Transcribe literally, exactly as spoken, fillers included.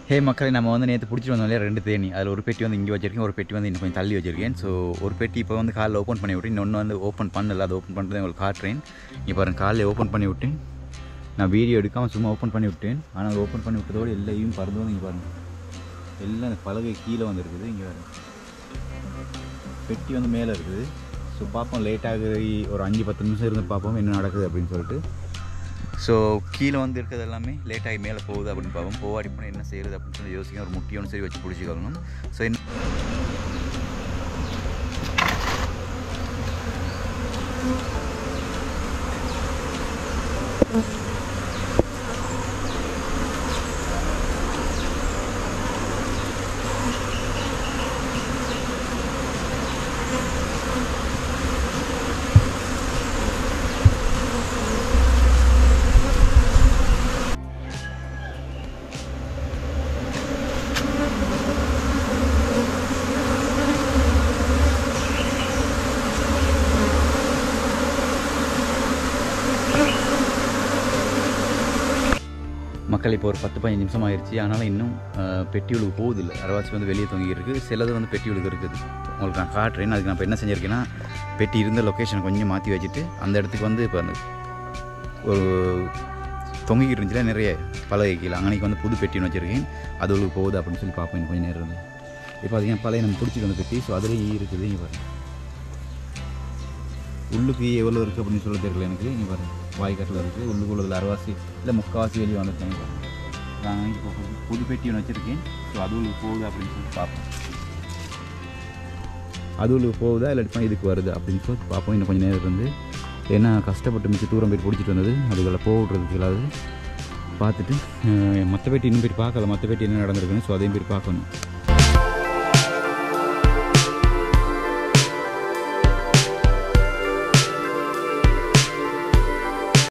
ஹே மக்களே, நம்ம வந்து நேற்று பிடிச்சிட்டு வந்தோம் இல்லையா ரெண்டு தேனி. அதில் ஒரு பெட்டி வந்து இங்கே வச்சிருக்கேன், ஒரு பெட்டி வந்து இன்னும் கொஞ்சம் தள்ளி வச்சிருக்கேன். ஸோ ஒரு பெட்டி இப்போ வந்து காலில் ஓப்பன் பண்ணி விட்டு, இன்னொன்று வந்து ஓப்பன் பண்ணல. அது ஓப்பன் பண்ணுறது உங்களுக்கு காட்டுறேன். இப்போ பாருங்கள், காலையில் ஓப்பன் பண்ணி விட்டேன். நான் வீடியோ எடுக்காமல் சும்மா ஓப்பன் பண்ணி விட்டேன். ஆனால் அது ஓப்பன் பண்ணி விட்டதோடு எல்லாம் பறந்து வந்து இங்கே பாருங்கள், எல்லாம் அந்த பலகை கீழே வந்துருக்குது. இங்கே வேறு பெட்டி வந்து மேலே இருக்குது. ஸோ பார்ப்போம், லேட்டாக ஒரு அஞ்சு பத்து நிமிஷம் இருந்து பார்ப்போம் என்ன நடக்குது அப்படின்னு சொல்லிட்டு. ஸோ கீழே வந்து இருக்கிறது எல்லாமே லேட்டாகி மேலே போகுது அப்படின்னு பார்ப்போம். போகாடி போனால் என்ன செய்கிறது அப்படின்னு சொல்லி யோசிக்க ஒரு முட்டியோன்னு சரி வச்சு பிடிச்சிக்கணும். ஸோ என்ன மக்கள் இப்போ ஒரு பத்து பதினஞ்சு நிமிஷம் ஆயிடுச்சு. ஆனாலும் இன்னும் பெட்டியுளுக்கு போகுதில்லை. அரவாசி வந்து வெளியே தொங்கி இருக்குது, சிலது வந்து பெட்டியுளுக்கு இருக்குது. உங்களுக்கு நான் காட்டுறேன். அதுக்கு நான் இப்போ என்ன செஞ்சுருக்கேன்னா, பெட்டி இருந்த லொக்கேஷனை கொஞ்சம் மாற்றி வச்சுட்டு அந்த இடத்துக்கு வந்து இப்போ அந்த ஒரு தொங்கிக்கிட்டு இருந்துச்சுல நிறைய பலகை கீழே, அன்றைக்கி வந்து புது பெட்டின்னு வச்சுருக்கேன். அது உங்களுக்கு போகுது அப்படின்னு சொல்லி பார்ப்பேன் கொஞ்சம் நேரம் இருந்து. இப்போ அதுக்கு பழைய நம்ம பிடிச்சிட்டு வந்த பெட்டி. ஸோ அதுலேயும் இருக்குது. இங்கே பாருங்கள், உள்ளுக்கு எவ்வளோ இருக்குது அப்படின்னு சொல்ல தெரியல எனக்கு. இங்கே பாருங்கள், வாய்க்காட்டில் இருக்குது. உள்ளுக்குள்ளதில் அரைவாசி இல்லை முக்கால்வாசி வெளியே வந்துட்டாங்க. நான் இப்போ புது பெட்டி ஒன்று வச்சுருக்கேன். ஸோ அதுவுக்கு போகுது அப்படின்னு சொல்லி பார்ப்போம். அதுவுக்கு போகுதா இல்லை இதுக்கு வருது அப்படின்னு சொல்லி பார்ப்போம். இன்னும் கொஞ்சம் நேரம் இருந்து, ஏன்னா கஷ்டப்பட்டு மிச்சம் தூரம் போய்ட்டு பிடிச்சிட்டு வந்தது, அதுகளை போடுறதுக்கு இல்லாது பார்த்துட்டு மற்ற பெட்டி இன்னும் போய்ட்டு பார்க்கல. மற்ற பெட்டி என்ன நடந்திருக்குன்னு. ஸோ அதையும் போய் பார்க்கணும்.